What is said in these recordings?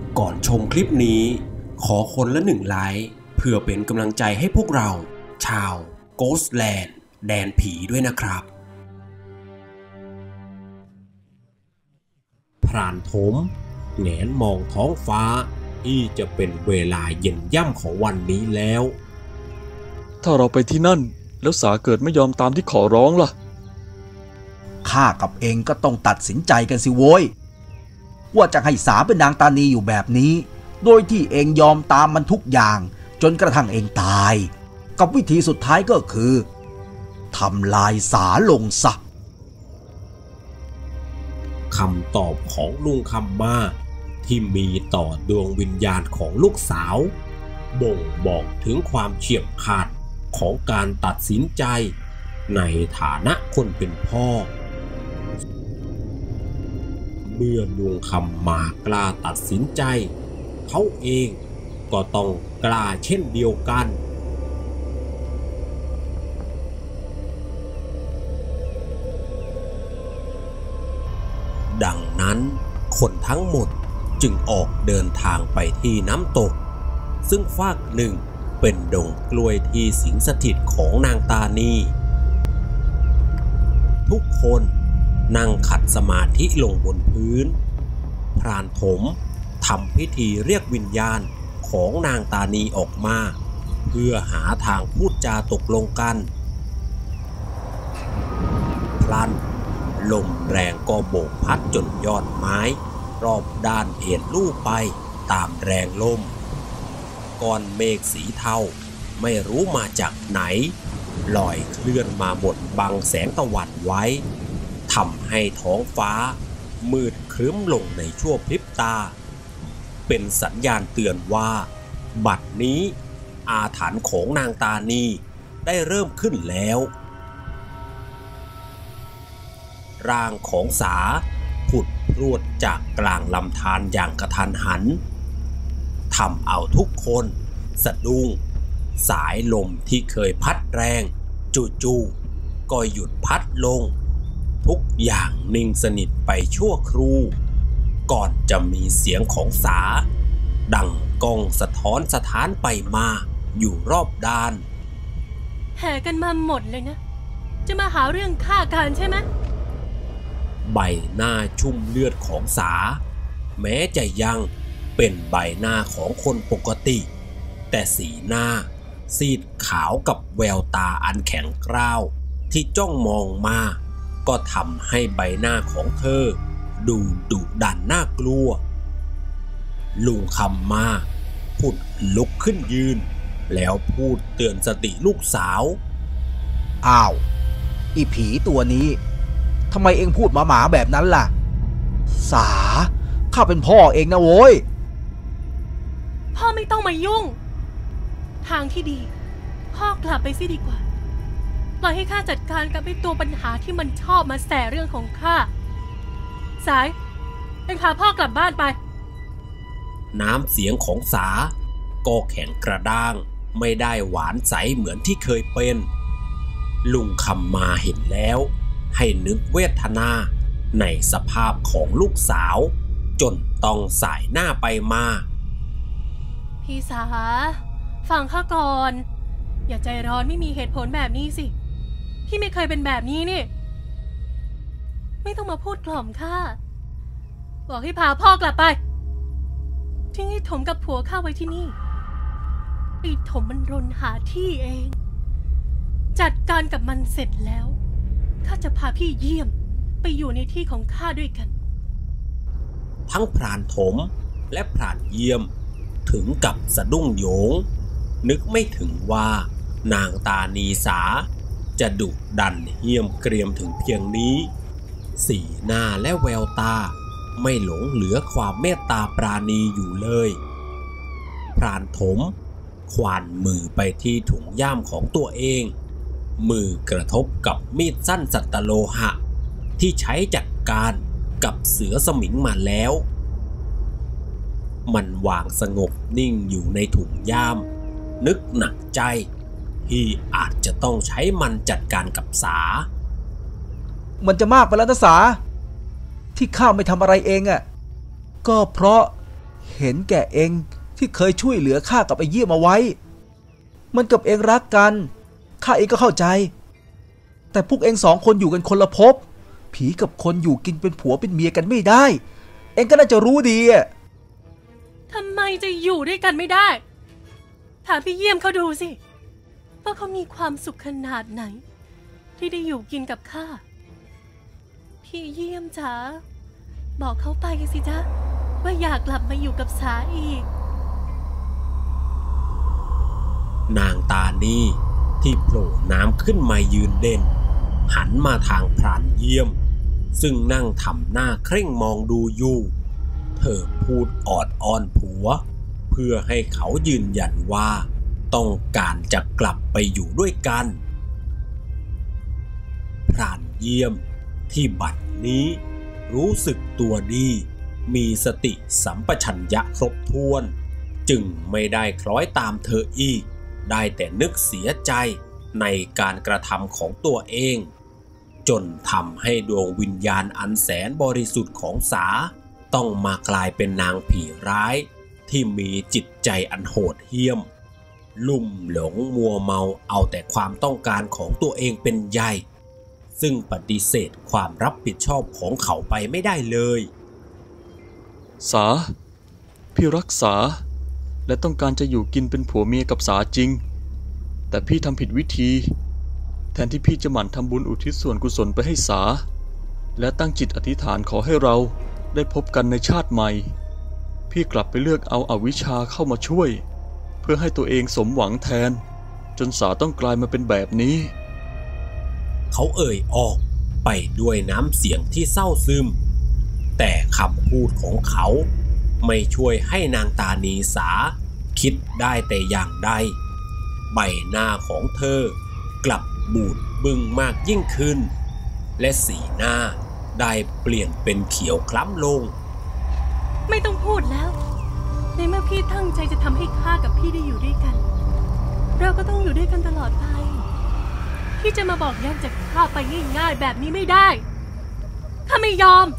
ก่อนชมคลิปนี้ขอคนละ1 ไลค์เพื่อเป็นกำลังใจให้พวกเราชาว Ghostland แดนผีด้วยนะครับพรานถมแงนมองท้องฟ้าที่จะเป็นเวลาเย็นย่ำของวันนี้แล้วถ้าเราไปที่นั่นแล้วสาเกิดไม่ยอมตามที่ขอร้องล่ะข้ากับเองก็ต้องตัดสินใจกันสิโว้ยว่าจะให้สาเป็นนางตานีอยู่แบบนี้โดยที่เองยอมตามมันทุกอย่างจนกระทั่งเองตายกับวิธีสุดท้ายก็คือทำลายสาลงซะคำตอบของลุงคำมาที่มีต่อดวงวิญญาณของลูกสาวบ่งบอกถึงความเฉียบขาดของการตัดสินใจในฐานะคนเป็นพ่อเมื่อลุงคำมากล้าตัดสินใจเขาเองก็ต้องกล้าเช่นเดียวกันดังนั้นคนทั้งหมดจึงออกเดินทางไปที่น้ำตกซึ่งฟากหนึ่งเป็นดงกล้วยที่สิงสถิตของนางตานีทุกคนนั่งขัดสมาธิลงบนพื้นพรานถมทำพิธีเรียกวิญญาณของนางตานีออกมาเพื่อหาทางพูดจาตกลงกันพลันลมแรงก็โบกพัดจนยอดไม้รอบด้านเอ็นลู่ไปตามแรงลมก้อนเมฆสีเทาไม่รู้มาจากไหนลอยเคลื่อนมาบดบังแสงตะวันไว้ทำให้ท้องฟ้ามืดครึ้มลงในชั่วพริบตาเป็นสัญญาณเตือนว่าบัดนี้อาถรรพ์ของนางตานีได้เริ่มขึ้นแล้วร่างของสาผุดพรวดจากกลางลำธารอย่างกระทันหันทำเอาทุกคนสะดุ้งสายลมที่เคยพัดแรงจู่ๆก็หยุดพัดลงทุกอย่างนิ่งสนิทไปชั่วครู่ก่อนจะมีเสียงของสาดังก้องสะท้อนสถานไปมาอยู่รอบด้านแห่กันมาหมดเลยนะจะมาหาเรื่องฆ่ากันใช่ไหมใบหน้าชุ่มเลือดของสาแม้จะยังเป็นใบหน้าของคนปกติแต่สีหน้าซีดขาวกับแววตาอันแข็งกร้าวที่จ้องมองมาก็ทำให้ใบหน้าของเธอดูดุดันน่ากลัวลุงคำมาผุดลุกขึ้นยืนแล้วพูดเตือนสติลูกสาวอ้าวอีผีตัวนี้ทำไมเองพูดหมาๆแบบนั้นล่ะสาข้าเป็นพ่อเองนะโว้ยพ่อไม่ต้องมายุ่งทางที่ดีพ่อกลับไปสิดีกว่าปล่อยให้ข้าจัดการกับไอ้ตัวปัญหาที่มันชอบมาแสเรื่องของข้าสายเป็นพาพ่อกลับบ้านไปน้ำเสียงของสาก็แข็งกระด้างไม่ได้หวานใสเหมือนที่เคยเป็นลุงคำมาเห็นแล้วให้นึกเวทนาในสภาพของลูกสาวจนต้องสายหน้าไปมาพี่สาฟังข้าก่อนอย่าใจร้อนไม่มีเหตุผลแบบนี้สิพี่ไม่เคยเป็นแบบนี้นี่ไม่ต้องมาพูดกล่อมข้าบอกให้พาพ่อกลับไปทิ้งให้ถมกับผัวข้าไว้ที่นี่ไอ้ถมมันรนหาที่เองจัดการกับมันเสร็จแล้วข้าจะพาพี่เยี่ยมไปอยู่ในที่ของข้าด้วยกันทั้งพรานถมและพรานเยี่ยมถึงกับสะดุ้งโยงนึกไม่ถึงว่านางตานีสาจะดุดันเหี้ยมเกรียมถึงเพียงนี้สีหน้าและแววตาไม่หลงเหลือความเมตตาปราณีอยู่เลยพรานถมควานมือไปที่ถุงย่ามของตัวเองมือกระทบกับมีดสั้นสัตโลหะที่ใช้จัดการกับเสือสมิงมาแล้วมันวางสงบนิ่งอยู่ในถุงย่ามนึกหนักใจที่อาจจะต้องใช้มันจัดการกับสามันจะมากไปแล้วนะสาที่ข้าไม่ทำอะไรเองอ่ะก็เพราะเห็นแก่เองที่เคยช่วยเหลือข้ากับไอ้เยี่ยมเอาไว้มันกับเองรักกันข้าเองก็เข้าใจแต่พวกเอง2 คนอยู่กันคนละภพผีกับคนอยู่กินเป็นผัวเป็นเมียกันไม่ได้เองก็น่าจะรู้ดีอะทำไมจะอยู่ด้วยกันไม่ได้ถามพี่เยี่ยมเขาดูสิว่าเขามีความสุขขนาดไหนที่ได้อยู่กินกับข้าพี่เยี่ยมจ๋าบอกเขาไปสิจ๊ะว่าอยากกลับมาอยู่กับสาอีกนางตานีที่โผล่น้ำขึ้นมายืนเด่นหันมาทางพรานเยี่ยมซึ่งนั่งทำหน้าเคร่งมองดูอยู่เธอพูดออดอ้อนผัวเพื่อให้เขายืนยันว่าต้องการจะกลับไปอยู่ด้วยกันพรานเยี่ยมที่บัดนี้รู้สึกตัวดีมีสติสัมปชัญญะครบถ้วนจึงไม่ได้คล้อยตามเธออีกได้แต่นึกเสียใจในการกระทำของตัวเองจนทำให้ดวงวิญญาณอันแสนบริสุทธิ์ของสาต้องมากลายเป็นนางผีร้ายที่มีจิตใจอันโหดเหี้ยมลุ่มหลงมัวเมาเอาแต่ความต้องการของตัวเองเป็นใหญ่ซึ่งปฏิเสธความรับผิดชอบของเขาไปไม่ได้เลยสาพี่รักษาและต้องการจะอยู่กินเป็นผัวเมียกับสาจริงแต่พี่ทำผิดวิธีแทนที่พี่จะหมั่นทำบุญอุทิศส่วนกุศลไปให้สาและตั้งจิตอธิษฐานขอให้เราได้พบกันในชาติใหม่พี่กลับไปเลือกเอาอวิชชาเข้ามาช่วยเพื่อให้ตัวเองสมหวังแทนจนสาต้องกลายมาเป็นแบบนี้เขาเอ่ยออกไปด้วยน้ำเสียงที่เศร้าซึมแต่คำพูดของเขาไม่ช่วยให้นางตานีสาคิดได้แต่อย่างใดใบหน้าของเธอกลับบูดบึ้งมากยิ่งขึ้นและสีหน้าได้เปลี่ยนเป็นเขียวคล้ำลงไม่ต้องพูดแล้วในเมื่อพี่ตั้งใจจะทำให้ข้ากับพี่ได้อยู่ด้วยกันเราก็ต้องอยู่ด้วยกันตลอดไปพี่จะมาบอกแยกจากข้าไปง่ายๆแบบนี้ไม่ได้ข้าไม่ยอม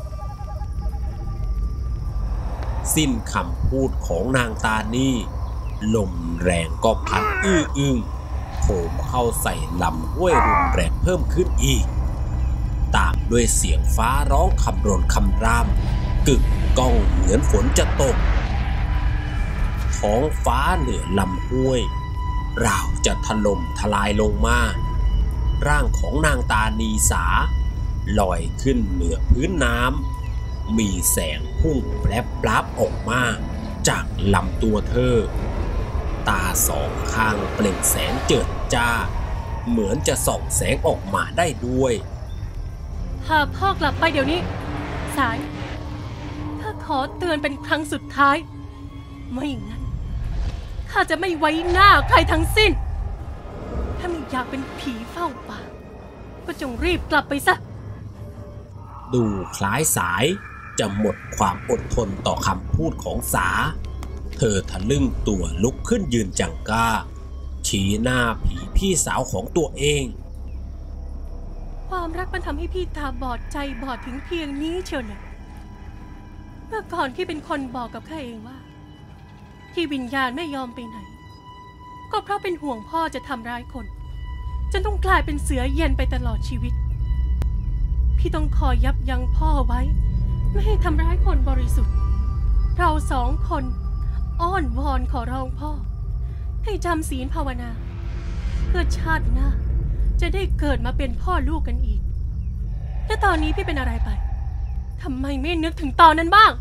สิ้นคำพูดของนางตานีลมแรงก็พัดอึ้งโผล่เข้าใส่ลำห้วยรุนแรงเพิ่มขึ้นอีกตามด้วยเสียงฟ้าร้องคำรนคำรามกึกก้องเหมือนฝนจะตกท้องฟ้าเหนือลำห้วยราวจะถล่มทลายลงมาร่างของนางตานีสาลอยขึ้นเหนือพื้นน้ำมีแสงพุ่งแปรปราบออกมาจากลำตัวเธอตา2 ข้างเปล่งแสงเจิดจ้าเหมือนจะส่องแสงออกมาได้ด้วยพาพ่อกลับไปเดี๋ยวนี้สายข้าขอเตือนเป็นครั้งสุดท้ายไม่งั้นข้าจะไม่ไว้หน้าใครทั้งสิ้นถ้าไม่อยากเป็นผีเฝ้าป่าก็จงรีบกลับไปซะดูคล้ายสายจะหมดความอดทนต่อคำพูดของสาเธอทะลึ่งตัวลุกขึ้นยืนจังก้าชี้หน้าผีพี่สาวของตัวเองความรักมันทำให้พี่ตาบอดใจบอดถึงเพียงนี้เชียวนะเมื่อก่อนพี่เป็นคนบอกกับข้าเองว่าที่วิญญาณไม่ยอมไปไหนก็เพราะเป็นห่วงพ่อจะทำร้ายคนจนต้องกลายเป็นเสือเย็นไปตลอดชีวิตพี่ต้องคอยยับยั้งพ่อไว้ไม่ให้ทำร้ายคนบริสุทธิ์เรา2 คนอ้อนวอนขอร้องพ่อให้จำศีลภาวนาเพื่อชาติหน้าจะได้เกิดมาเป็นพ่อลูกกันอีกและตอนนี้พี่เป็นอะไรไปทำไมไม่นึกถึงตอนนั้นบ้าง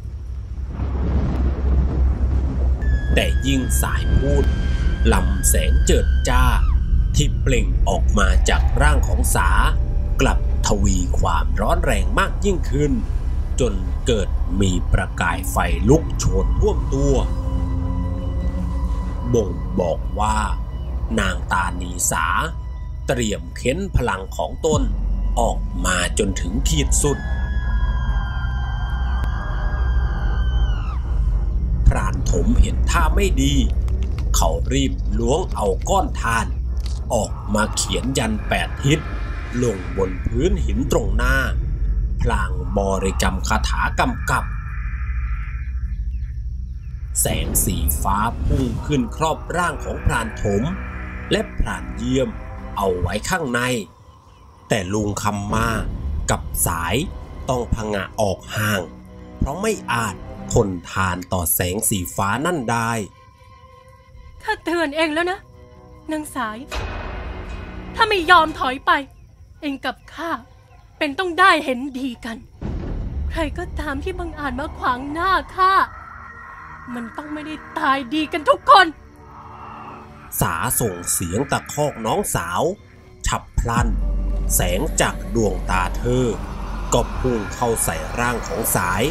แต่ยิ่งสายพูดลำแสงเจิดจ้าที่เปล่งออกมาจากร่างของสากลับทวีความร้อนแรงมากยิ่งขึ้นจนเกิดมีประกายไฟลุกโชนท่วมตัวบ่งบอกว่านางตานีสาเตรียมเค้นพลังของตนออกมาจนถึงขีดสุดพรานถมเห็นท่าไม่ดีเขารีบล้วงเอาก้อนถ่านออกมาเขียนยัน8 ทิศลงบนพื้นหินตรงหน้าพลางบริกรรมคาถากำกับแสงสีฟ้าพุ่งขึ้นครอบร่างของพรานถมและพรานเยี่ยมเอาไว้ข้างในแต่ลุงคำมากับสายต้องผงะออกห่างเพราะไม่อาจทนทานต่อแสงสีฟ้านั่นได้ข้าเตือนเองแล้วนะนางสายถ้าไม่ยอมถอยไปเองกับข้าเป็นต้องได้เห็นดีกันใครก็ตามที่บังอาจมาขวางหน้าข้ามันต้องไม่ได้ตายดีกันทุกคนสาส่งเสียงตะคอกน้องสาวฉับพลันแสงจากดวงตาเธอก็พุ่งเข้าใส่ร่างของสาย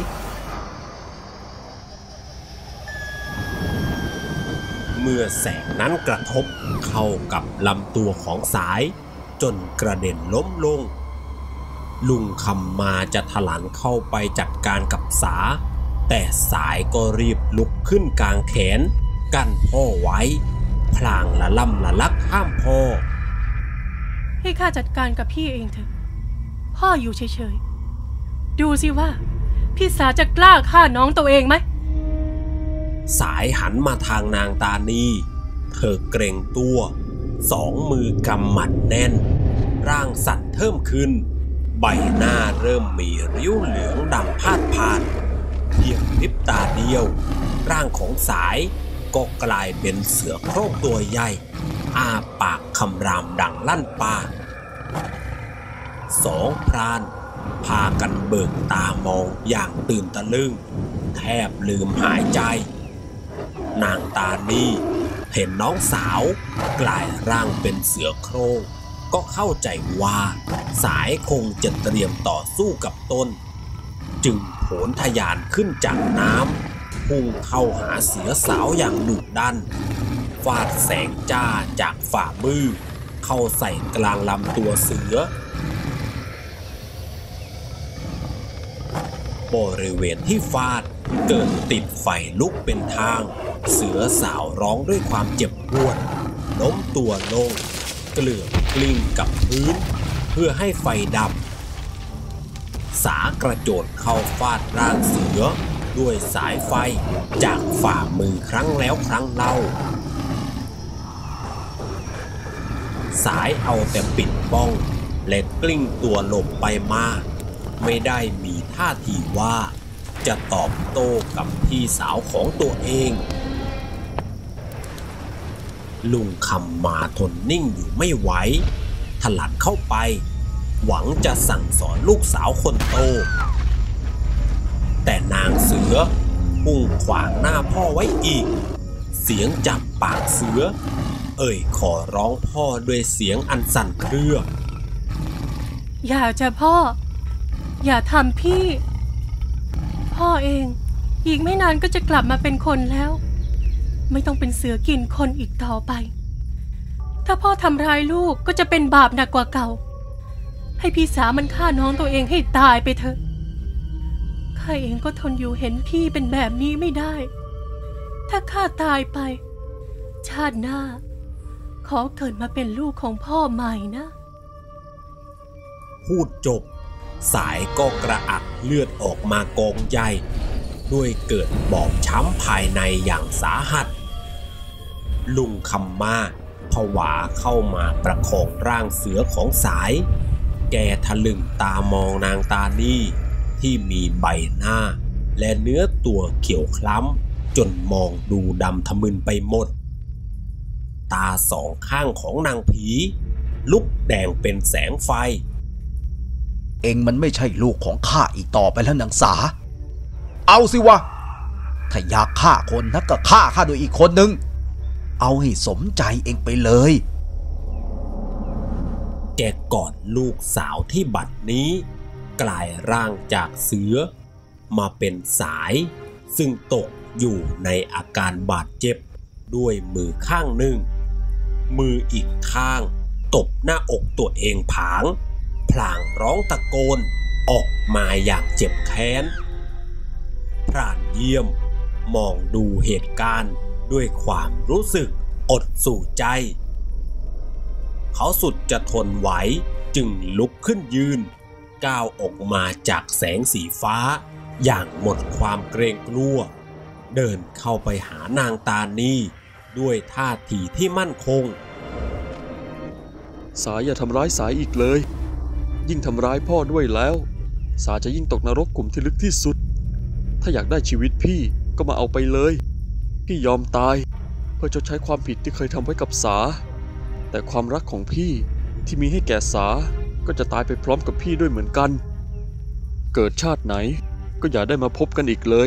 เมื่อแสงนั้นกระทบเข้ากับลำตัวของสายจนกระเด็นล้มลงลุงคำมาจะถลันเข้าไปจัดการกับสาแต่สายก็รีบลุกขึ้นกลางแขนกั้นพ่อไว้พลางละล่ำละลักห้ามพ่อให้ข้าจัดการกับพี่เองเถอะพ่ออยู่เฉยๆดูสิว่าพี่สาจะกล้าฆ่าน้องตัวเองไหมสายหันมาทางนางตานีเธอเกรงตัวสองมือกำหมัดแน่นร่างสั่นเทิ่มขึ้นใบหน้าเริ่มมีริ้วเหลืองดำพาดผ่านเพียงพริบตาเดียวร่างของสายก็กลายเป็นเสือโคร่งตัวใหญ่อ้าปากคำรามดังลั่นป่าสองพรานพากันเบิกตามองอย่างตื่นตะลึงแทบลืมหายใจนางตานีเห็นน้องสาวกลายร่างเป็นเสือโคร่งก็เข้าใจว่าสายคงจะเตรียมต่อสู้กับตนจึงโผนทะยานขึ้นจากน้ำพุ่งเข้าหาเสือสาวอย่างดุดันฟาดแสงจ้าจากฝ่ามือเข้าใส่กลางลำตัวเสือบริเวณที่ฟาดเกิดติดไฟลุกเป็นทางเสือสาวร้องด้วยความเจ็บปวดล้มตัวลงเกลื่อนกลิ้งกับพื้นเพื่อให้ไฟดับสากระโจนเข้าฟาดร่างเสือด้วยสายไฟจากฝ่ามือครั้งแล้วครั้งเล่าสายเอาแต่ปิดป้องและกลิ้งตัวหลบไปมาไม่ได้มีท่าทีว่าจะตอบโต้กับพี่สาวของตัวเองลุงคำมาทนนิ่งอยู่ไม่ไหวถลันเข้าไปหวังจะสั่งสอนลูกสาวคนโตแต่นางเสือพุ่งขวางหน้าพ่อไว้อีกเสียงจับปากเสือขอร้องพ่อด้วยเสียงอันสั่นเครืออย่าจะพ่ออย่าทำพี่พ่อเองอีกไม่นานก็จะกลับมาเป็นคนแล้วไม่ต้องเป็นเสือกินคนอีกต่อไปถ้าพ่อทำร้ายลูกก็จะเป็นบาปหนักกว่าเก่าให้พี่สามันฆ่าน้องตัวเองให้ตายไปเถอะข้าเองก็ทนอยู่เห็นพี่เป็นแบบนี้ไม่ได้ถ้าข้าตายไปชาติหน้าขอเกิดมาเป็นลูกของพ่อใหม่นะพูดจบสายก็กระอักเลือดออกมากองใหญ่ด้วยเกิดบอบช้ำภายในอย่างสาหัสลุงคำมาผวาเข้ามาประคองร่างเสือของสายแกทะลึ่งตามองนางตานีที่มีใบหน้าและเนื้อตัวเขียวคล้ำจนมองดูดำทะมึนไปหมดตาสองข้างของนางผีลุกแดงเป็นแสงไฟเองมันไม่ใช่ลูกของข้าอีกต่อไปแล้วนางสาเอาสิวะถ้าอยากฆ่าคนนักก็ฆ่าข้าโดยอีกคนนึงเอาให้สมใจเองไปเลยแกกอดลูกสาวที่บัดนี้กลายร่างจากเสือมาเป็นสายซึ่งตกอยู่ในอาการบาดเจ็บด้วยมือข้างหนึ่งมืออีกข้างตบหน้าอกตัวเองผางพลางร้องตะโกนออกมาอย่างเจ็บแค้นพรานเยี่ยมมองดูเหตุการณ์ด้วยความรู้สึกอดสู่ใจเขาสุดจะทนไหวจึงลุกขึ้นยืนก้าวออกมาจากแสงสีฟ้าอย่างหมดความเกรงกลัวเดินเข้าไปหานางตานีด้วยท่าทีที่มั่นคงสาอย่าทำร้ายสาอีกเลยยิ่งทำร้ายพ่อด้วยแล้วสาจะยิ่งตกนรกขุมที่ลึกที่สุดถ้าอยากได้ชีวิตพี่ก็มาเอาไปเลยพี่ยอมตายเพื่อชดใช้ความผิดที่เคยทำไว้กับสาแต่ความรักของพี่ที่มีให้แก่สาก็จะตายไปพร้อมกับพี่ด้วยเหมือนกันเกิดชาติไหนก็อย่าได้มาพบกันอีกเลย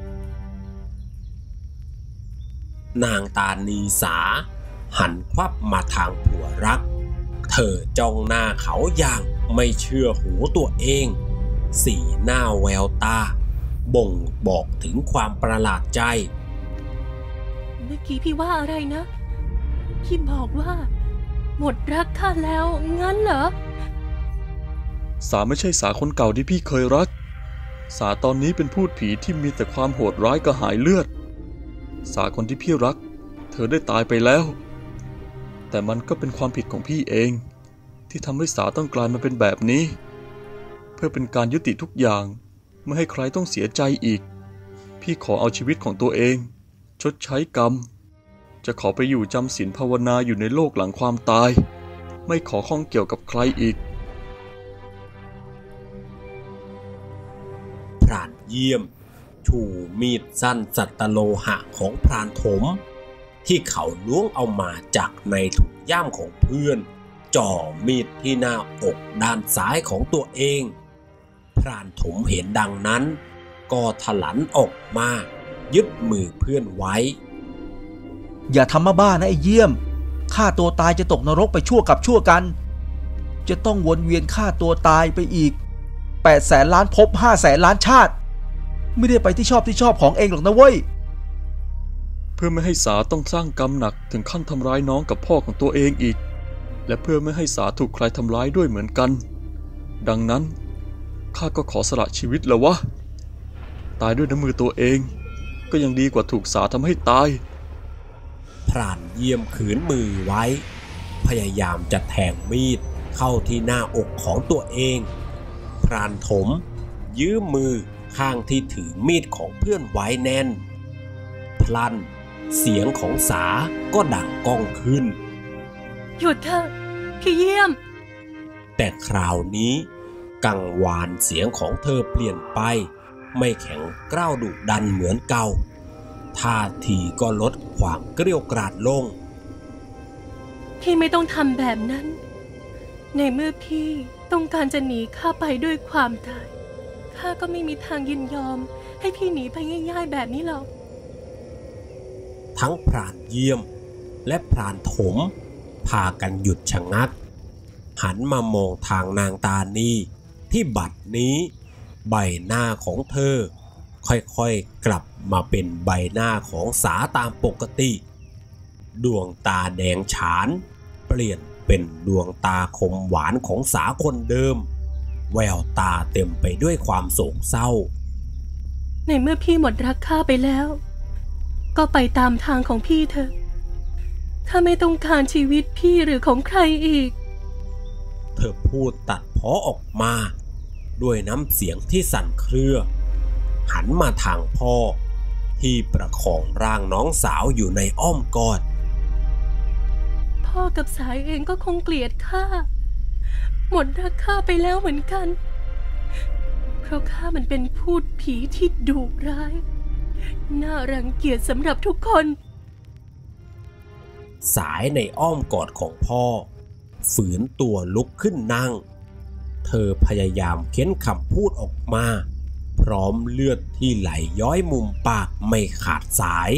นางตานีสาหันควับมาทางผัวรักเธอจ้องหน้าเขาอย่างไม่เชื่อหูตัวเองสีหน้าแววตาบ่งบอกถึงความประหลาดใจเมื่อกี้พี่ว่าอะไรนะพี่บอกว่าหมดรักข้าแล้วงั้นเหรอสาไม่ใช่สาคนเก่าที่พี่เคยรักสาตอนนี้เป็นพูดผีที่มีแต่ความโหดร้ายกระหายเลือดสาคนที่พี่รักเธอได้ตายไปแล้วแต่มันก็เป็นความผิดของพี่เองที่ทำให้สาต้องกลายมาเป็นแบบนี้เพื่อเป็นการยุติทุกอย่างไม่ให้ใครต้องเสียใจอีกพี่ขอเอาชีวิตของตัวเองชดใช้กรรมจะขอไปอยู่จำศีลภาวนาอยู่ในโลกหลังความตายไม่ขอข้องเกี่ยวกับใครอีกพรานเยี่ยมชูมีดสั้นสัตโลหะของพรานถมที่เขาล้วงเอามาจากในถุงย่ามของเพื่อนจ่อมีดที่หน้าอกด้านซ้ายของตัวเองพรานถมเห็นดังนั้นก็ถลันออกมายึดมือเพื่อนไว้อย่าทำมาบ้านะไอ้เยี่ยมฆ่าตัวตายจะตกนรกไปชั่วกับชั่วกันจะต้องวนเวียนฆ่าตัวตายไปอีก800,000 ล้านภพ500,000 ล้านชาติไม่ได้ไปที่ชอบของเองหรอกนะเว้ยเพื่อไม่ให้สาต้องสร้างกรรมหนักถึงขั้นทำร้ายน้องกับพ่อของตัวเองอีกและเพื่อไม่ให้สาถูกใครทำร้ายด้วยเหมือนกันดังนั้นข้าก็ขอสละชีวิตแล้ววะตายด้วยน้ำมือตัวเองก็ยังดีกว่าถูกสาทำให้ตายพรานเยี่ยมขืนมือไว้พยายามจะแทงมีดเข้าที่หน้าอกของตัวเองพรานถมยื้อมือข้างที่ถือมีดของเพื่อนไว้แน่นพลันเสียงของสาก็ดังก้องขึ้นหยุดเถอะพี่เยี่ยมแต่คราวนี้กังวานเสียงของเธอเปลี่ยนไปไม่แข็งกร้าวดุดันเหมือนเก่าท่าทีก็ลดความเกรี้ยวกราดลงพี่ไม่ต้องทำแบบนั้นในเมื่อพี่ต้องการจะหนีข้าไปด้วยความตายข้าก็ไม่มีทางยินยอมให้พี่หนีไปง่ายๆแบบนี้หรอกทั้งพรานเยี่ยมและพรานถมพากันหยุดชะงักหันมามองทางนางตานีที่บัดนี้ใบหน้าของเธอค่อยๆกลับมาเป็นใบหน้าของสาตามปกติดวงตาแดงฉานเปลี่ยนเป็นดวงตาคมหวานของสาคนเดิมแววตาเต็มไปด้วยความโศกเศร้าในเมื่อพี่หมดรักข้าไปแล้วก็ไปตามทางของพี่เถอะข้าไม่ต้องการชีวิตพี่หรือของใครอีกเธอพูดตัดพ้อออกมาด้วยน้ำเสียงที่สั่นเครือหันมาทางพ่อที่ประคองร่างน้องสาวอยู่ในอ้อมกอดพ่อกับสายเองก็คงเกลียดข้าหมดรักข้าไปแล้วเหมือนกันเพราะข้ามันเป็นพูดผีที่ดุร้ายน่ารังเกียจสำหรับทุกคนสายในอ้อมกอดของพ่อฝืนตัวลุกขึ้นนั่งเธอพยายามเค้นคำพูดออกมาพร้อมเลือดที่ไหลย้อยมุมปากไม่ขาดสาย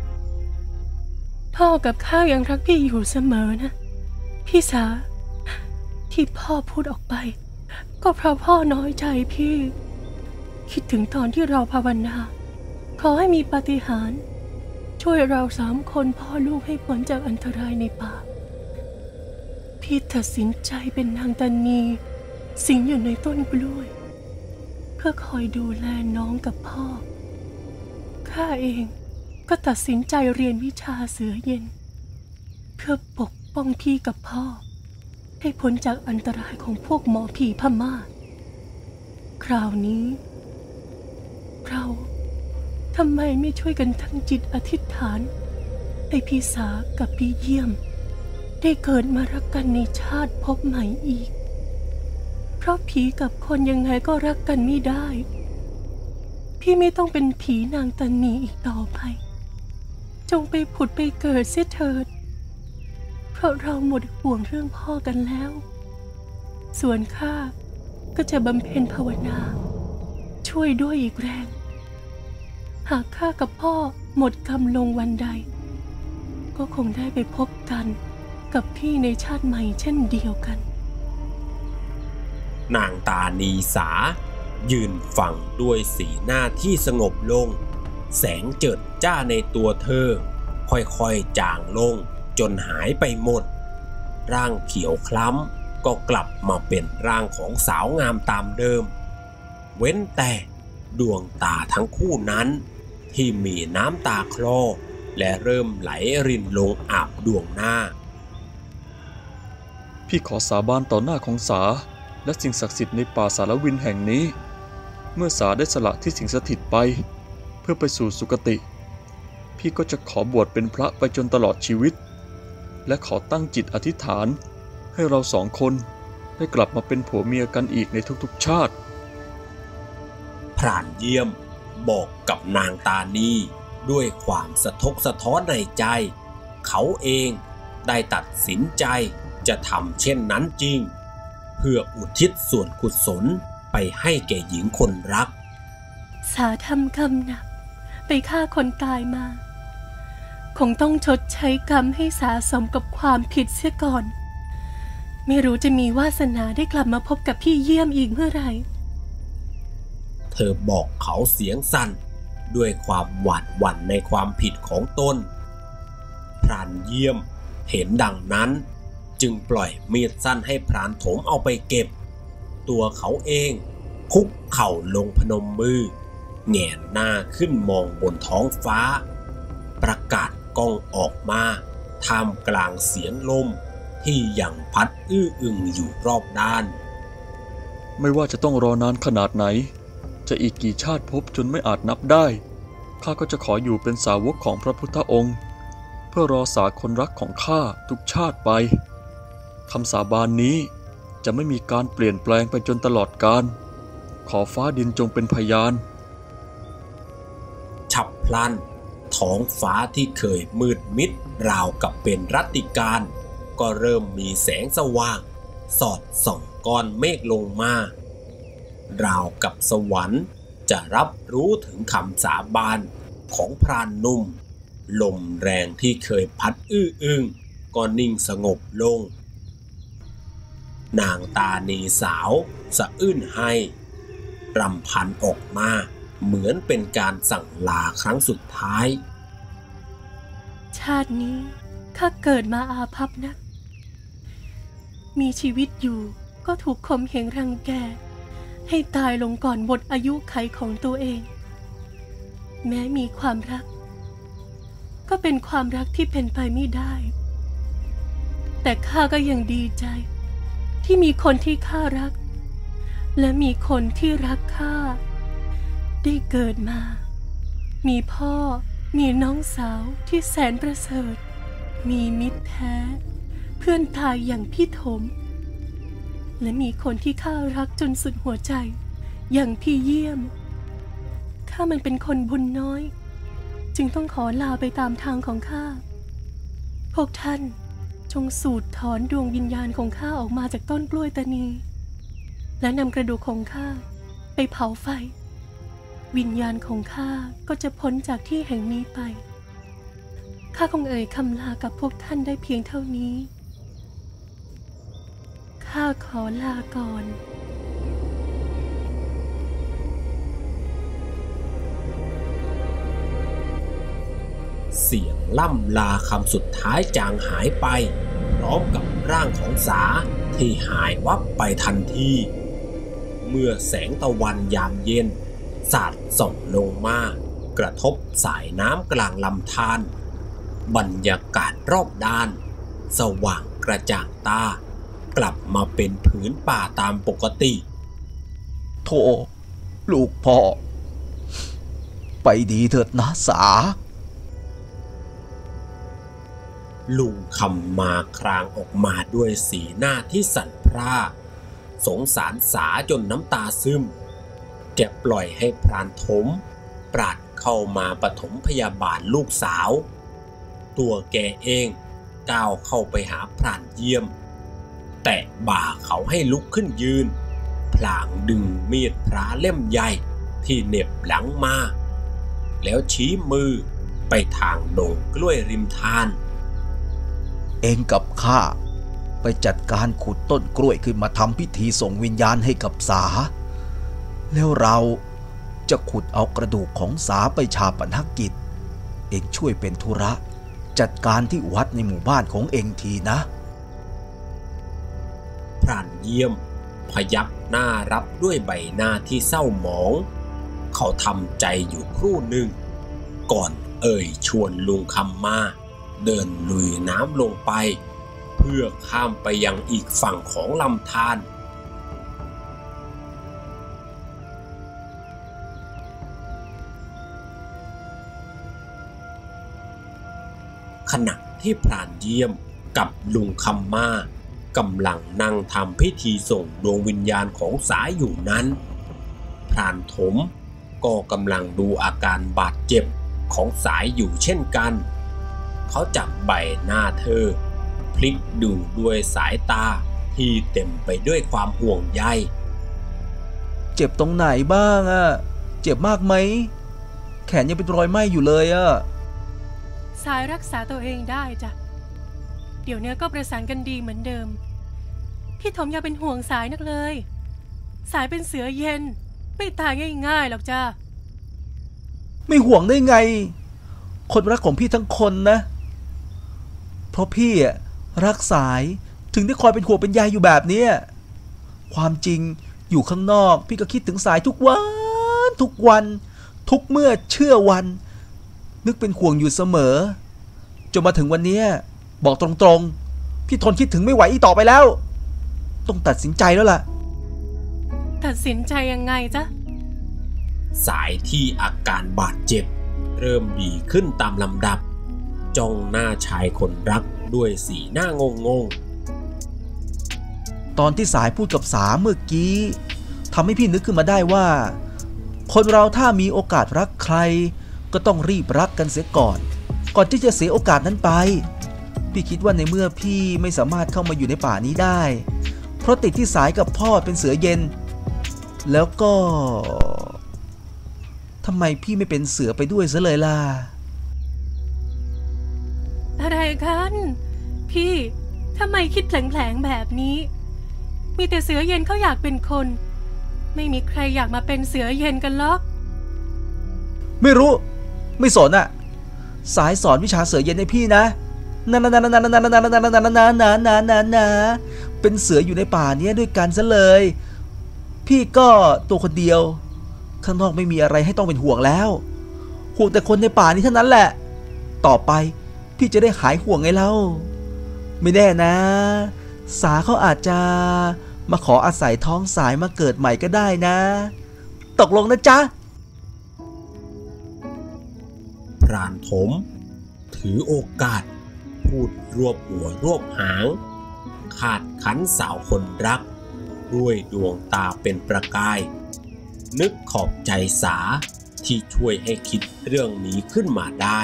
พ่อกับข้ายังรักพี่อยู่เสมอนะพี่สาที่พ่อพูดออกไปก็เพราะพ่อน้อยใจพี่คิดถึงตอนที่เราภาวนาขอให้มีปาฏิหาริย์ช่วยเรา3 คนพ่อลูกให้พ้นจากอันตรายในป่าพี่ตัดสินใจเป็นนางตานีสิงอยู่ในต้นกล้วยเพื่อคอยดูแลน้องกับพ่อข้าเองก็ตัดสินใจเรียนวิชาเสือเย็นเพื่อปกป้องพี่กับพ่อให้พ้นจากอันตรายของพวกหมอผีพม่าคราวนี้เราทำไมไม่ช่วยกันตั้งจิตอธิษฐานให้พี่สากับพี่เยี่ยมได้เกิดมารักกันในชาติภพใหม่อีกเพราะผีกับคนยังไงก็รักกันไม่ได้พี่ไม่ต้องเป็นผีนางตานีอีกต่อไปจงไปผุดไปเกิดเสียเถิดเพราะเราหมดห่วงเรื่องพ่อกันแล้วส่วนข้าก็จะบำเพ็ญภาวนาช่วยด้วยอีกแรงหากข้ากับพ่อหมดกรรมลงวันใดก็คงได้ไปพบกันกับพี่ในชาติใหม่เช่นเดียวกันนางตานีสายืนฟังด้วยสีหน้าที่สงบลงแสงเจิดจ้าในตัวเธอค่อยๆจางลงจนหายไปหมดร่างเขียวคล้ำก็กลับมาเป็นร่างของสาวงามตามเดิมเว้นแต่ดวงตาทั้งคู่นั้นที่มีน้ำตาคลอและเริ่มไหลรินลงอาบดวงหน้าพี่ขอสาบานต่อหน้าของสาและสิ่งศักดิ์สิทธิ์ในป่าสารวินแห่งนี้เมื่อสาได้สละที่สิงสถิตไปเพื่อไปสู่สุคติพี่ก็จะขอบวชเป็นพระไปจนตลอดชีวิตและขอตั้งจิตอธิษฐานให้เราสองคนได้กลับมาเป็นผัวเมียกันอีกในทุกๆชาติพรานเยี่ยมบอกกับนางตานีด้วยความสะทกสะท้อนในใจเขาเองได้ตัดสินใจจะทำเช่นนั้นจริงเพื่ออุทิศส่วนกุศลไปให้แก่หญิงคนรักสาทำกรรมหนักไปฆ่าคนตายมาคงต้องชดใช้กรรมให้สาสมกับความผิดเสียก่อนไม่รู้จะมีวาสนาได้กลับมาพบกับพี่เยี่ยมอีกเมื่อไหร่เธอบอกเขาเสียงสั่นด้วยความหวาดหวั่นในความผิดของตนพรานเยี่ยมเห็นดังนั้นจึงปล่อยมีดสั้นให้พรานโถมเอาไปเก็บตัวเขาเองคุกเข่าลงพนมมือแหงนหน้าขึ้นมองบนท้องฟ้าประกาศก้องออกมาท่ามกลางเสียงลมที่ยังพัดอื้ออึงอยู่รอบด้านไม่ว่าจะต้องรอนานขนาดไหนจะอีกกี่ชาติภพจนไม่อาจนับได้ข้าก็จะขออยู่เป็นสาวกของพระพุทธองค์เพื่อรอสาคนรักของข้าทุกชาติไปคำสาบานนี้จะไม่มีการเปลี่ยนแปลงไปจนตลอดกาลขอฟ้าดินจงเป็นพยานฉับพลันท้องฟ้าที่เคยมืดมิดราวกับเป็นรัตติการก็เริ่มมีแสงสว่างสอดส่องก้อนเมฆลงมาราวกับสวรรค์จะรับรู้ถึงคำสาบานของพรานหนุ่มลมแรงที่เคยพัดอื้ออึงก็นิ่งสงบลงนางตานีสาวสะอื้นให้รำพันออกมาเหมือนเป็นการสั่งลาครั้งสุดท้ายชาตินี้ข้าเกิดมาอาภัพนักมีชีวิตอยู่ก็ถูกข่มเหงรังแกให้ตายลงก่อนหมดอายุไขของตัวเองแม้มีความรักก็เป็นความรักที่เป็นไปไม่ได้แต่ข้าก็ยังดีใจที่มีคนที่ข้ารักและมีคนที่รักข้าได้เกิดมามีพ่อมีน้องสาวที่แสนประเสริฐมีมิตรแท้เพื่อนตายอย่างพี่ถมและมีคนที่ข้ารักจนสุดหัวใจอย่างพี่เยี่ยมข้ามันเป็นคนบุญน้อยจึงต้องขอลาไปตามทางของข้าพวกท่านจงสูดถอนดวงวิญญาณของข้าออกมาจากต้นกล้วยตานีและนำกระดูกของข้าไปเผาไฟวิญญาณของข้าก็จะพ้นจากที่แห่งนี้ไปข้าคงเอ่ยคำลากับพวกท่านได้เพียงเท่านี้ข้าขอลาก่อนเสียงล่ำลาคำสุดท้ายจางหายไปพร้อมกับร่างของสาที่หายวับไปทันทีเมื่อแสงตะวันยามเย็นสาดส่องลงมากระทบสายน้ำกลางลำธารบรรยากาศรอบด้านสว่างกระจ่างตากลับมาเป็นผืนป่าตามปกติโธ่ลูกพ่อไปดีเถิดนะสาลุงคำมาครางออกมาด้วยสีหน้าที่สั่นพร่าสงสารสาจนน้ำตาซึมแกปล่อยให้พรานถมปราดเข้ามาปฐมพยาบาลลูกสาวตัวแกเองก้าวเข้าไปหาพรานเยี่ยมแตะบ่าเขาให้ลุกขึ้นยืนพลางดึงมีดพระเล่มใหญ่ที่เหน็บหลังมาแล้วชี้มือไปทางดงกล้วยริมทานเองกับข้าไปจัดการขุดต้นกล้วยขึ้นมาทำพิธีส่งวิญญาณให้กับสาแล้วเราจะขุดเอากระดูกของสาไปฌาปนกิจเองช่วยเป็นธุระจัดการที่วัดในหมู่บ้านของเองทีนะพรานเยี่ยมพยักหน้ารับด้วยใบหน้าที่เศร้าหมองเขาทำใจอยู่ครู่หนึ่งก่อนชวนลุงคำมาเดินลุยน้ำลงไปเพื่อข้ามไปยังอีกฝั่งของลำธารขณะที่พรานเยี่ยมกับลุงคำมากำลังนั่งทำพิธีส่งดวงวิญญาณของสายอยู่นั้นพรานถมก็กำลังดูอาการบาดเจ็บของสายอยู่เช่นกันเขาจับใบหน้าเธอพลิกดูด้วยสายตาที่เต็มไปด้วยความห่วงใยเจ็บตรงไหนบ้างอะเจ็บมากไหมแขนยังเป็นรอยไหม้อยู่เลยอะสายรักษาตัวเองได้จ้ะเดี๋ยวนี้ก็ประสานกันดีเหมือนเดิมพี่ถมอย่าเป็นห่วงสายนักเลยสายเป็นเสือเย็นไม่ตายง่ายๆหรอกจ้ะไม่ห่วงได้ไงคนรักของพี่ทั้งคนนะเพราะพี่รักสายถึงได้คอยเป็นห่วงเป็นใยอยู่แบบนี้ความจริงอยู่ข้างนอกพี่ก็คิดถึงสายทุกวันทุกเมื่อเชื่อวันนึกเป็นห่วงอยู่เสมอจนมาถึงวันนี้บอกตรงๆพี่ทนคิดถึงไม่ไหวอีกต่อไปแล้วต้องตัดสินใจแล้วล่ะตัดสินใจยังไงจ๊ะสายที่อาการบาดเจ็บเริ่มดีขึ้นตามลำดับจ้องหน้าชายคนรักด้วยสีหน้างงตอนที่สายพูดกับสาเมื่อกี้ทำให้พี่นึกขึ้นมาได้ว่าคนเราถ้ามีโอกาสรักใครก็ต้องรีบรักกันเสียก่อนที่จะเสียโอกาสนั้นไปพี่คิดว่าในเมื่อพี่ไม่สามารถเข้ามาอยู่ในป่านี้ได้เพราะติดที่สายกับพ่อเป็นเสือเย็นแล้วก็ทำไมพี่ไม่เป็นเสือไปด้วยซะเลยล่ะอะไรกันพี่ทำไมคิดแผลงๆแบบนี้มีแต่เสือเย็นเขาอยากเป็นคนไม่มีใครอยากมาเป็นเสือเย็นกันหรอกไม่รู้ไม่สนอะสายสอนวิชาเสือเย็นให้พี่นะเป็นเสืออยู่ในป่านี้ด้วยกันซะเลยพี่ก็ตัวคนเดียวข้างนอกไม่มีอะไรให้ต้องเป็นห่วงแล้วห่วงแต่คนในป่านี้เท่านั้นแหละต่อไปพี่จะได้หายห่วงไงเล่าไม่แน่นะสาเขาอาจจะมาขออาศัยท้องสายมาเกิดใหม่ก็ได้นะตกลงนะจ๊ะพรานถมถือโอกาสพูดรวบหัวรวบหางคาดคั้นสาวคนรักด้วยดวงตาเป็นประกายนึกขอบใจสาที่ช่วยให้คิดเรื่องนี้ขึ้นมาได้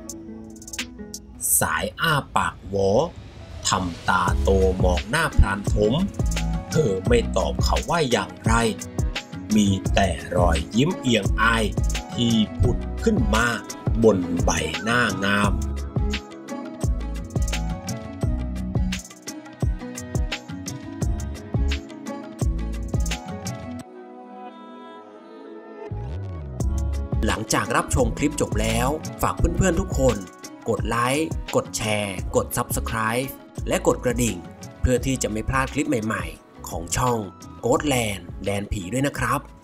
สายอ้าปากหวอทำตาโตมองหน้าพรานถมเธอไม่ตอบเขาว่าอย่างไรมีแต่รอยยิ้มเอียงอายที่ผุดขึ้นมาบนใบหน้างามหลังจากรับชมคลิปจบแล้วฝากเพื่อนๆทุกคนกดไลค์กดแชร์กด Subscribe และกดกระดิ่งเพื่อที่จะไม่พลาดคลิปใหม่ๆของช่อง Ghostland แดนผีด้วยนะครับ